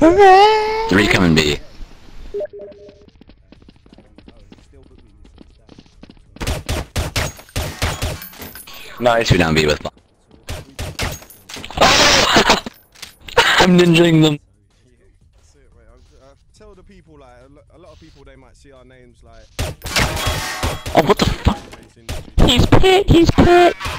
Hooray! 3 coming B. Nice. 2 down B with bomb. I'm ninjaing them. That's it, mate. Tell the people, like, a lot of people, they might see our names, like... Oh, what the fuck? He's pit, he's pit!